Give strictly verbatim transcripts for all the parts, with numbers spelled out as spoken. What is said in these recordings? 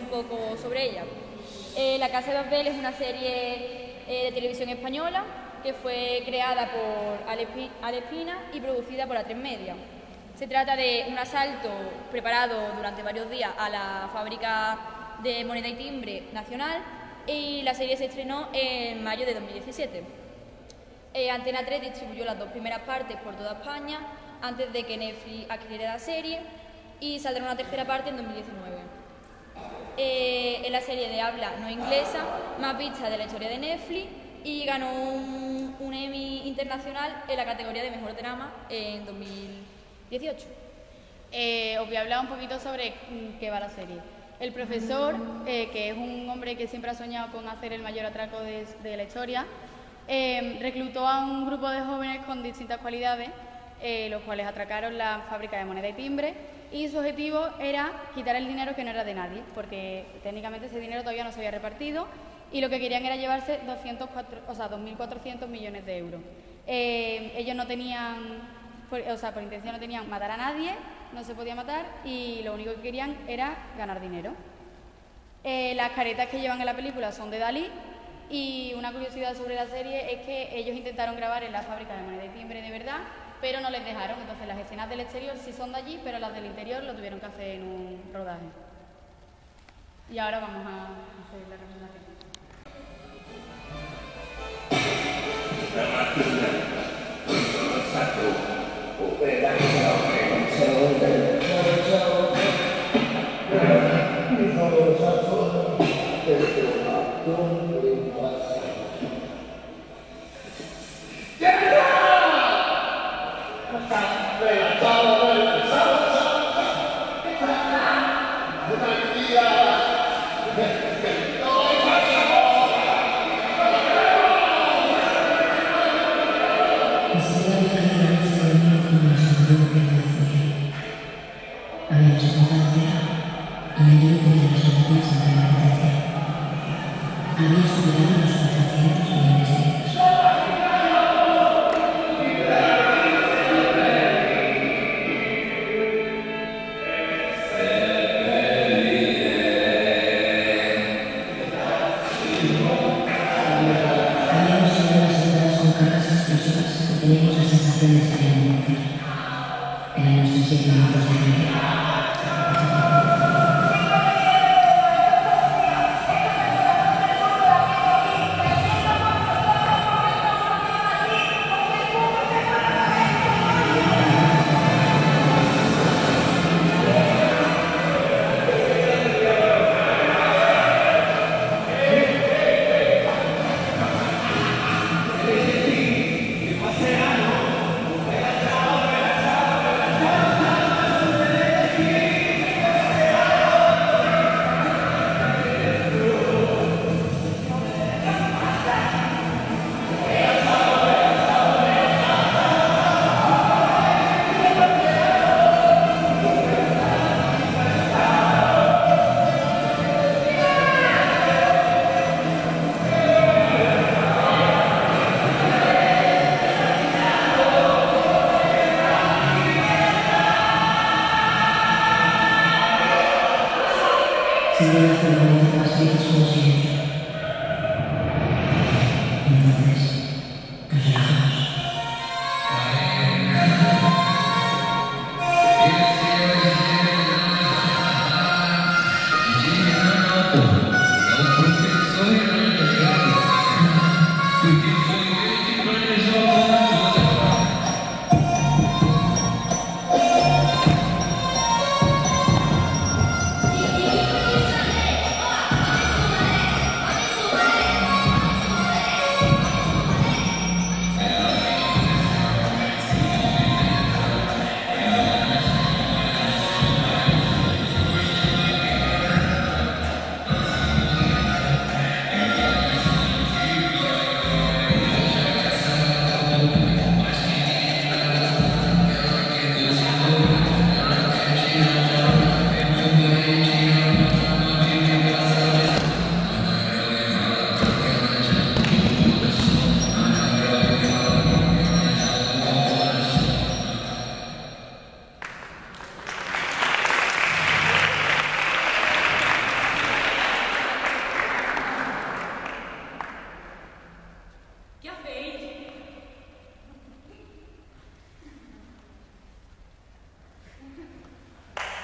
poco sobre ella. Eh, La Casa de Papel es una serie eh, de televisión española que fue creada por Ale Espina y producida por A tres Media. Se trata de un asalto preparado durante varios días a la fábrica de moneda y timbre nacional y la serie se estrenó en mayo de dos mil diecisiete. Eh, Antena tres distribuyó las dos primeras partes por toda España antes de que Netflix adquiriera la serie y saldrá una tercera parte en dos mil diecinueve. Eh, es la serie de habla no inglesa más vista de la historia de Netflix y ganó un, un Emmy internacional en la categoría de Mejor Drama en dos mil dieciocho. Eh, os voy a hablar un poquito sobre qué va la serie. El profesor, eh, que es un hombre que siempre ha soñado con hacer el mayor atraco de, de la historia, eh, reclutó a un grupo de jóvenes con distintas cualidades, eh, los cuales atracaron la fábrica de moneda y timbre, y su objetivo era quitar el dinero que no era de nadie, porque técnicamente ese dinero todavía no se había repartido, y lo que querían era llevarse doscientos cuatro, o sea, dos mil cuatrocientos millones de euros. Eh, ellos no tenían, por, o sea, por intención no tenían matar a nadie, no se podía matar, y lo único que querían era ganar dinero. Eh, las caretas que llevan en la película son de Dalí, y una curiosidad sobre la serie es que ellos intentaron grabar en la fábrica de moneda y timbre de verdad, pero no les dejaron, entonces las escenas del exterior sí son de allí, pero las del interior lo tuvieron que hacer en un rodaje. Y ahora vamos a hacer la presentación.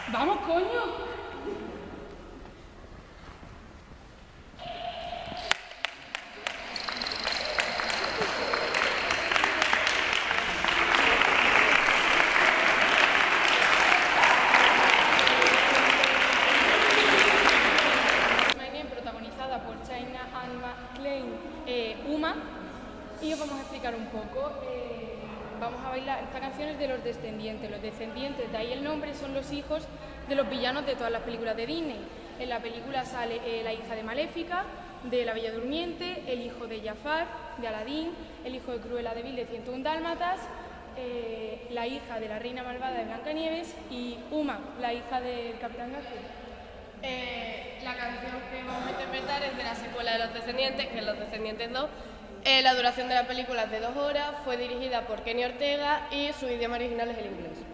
¡Vamos, coño! Protagonizada por China Anne McClain, eh, Uma, y os vamos a explicar un poco. Eh, vamos a bailar. Esta canción es de Los Descendientes. Los Descendientes, de ahí el nombre, son los hijos de los villanos de todas las películas de Disney. En la película sale eh, la hija de Maléfica, de La Bella Durmiente, el hijo de Jafar, de Aladín, el hijo de Cruella de Vil, de ciento uno Dálmatas, eh, la hija de la reina malvada de Blancanieves y Uma, la hija del Capitán Garfio. Eh, la canción que vamos a interpretar es de la secuela de Los Descendientes, que es Los Descendientes dos. Eh, la duración de la película es de dos horas, fue dirigida por Kenny Ortega y su idioma original es el inglés.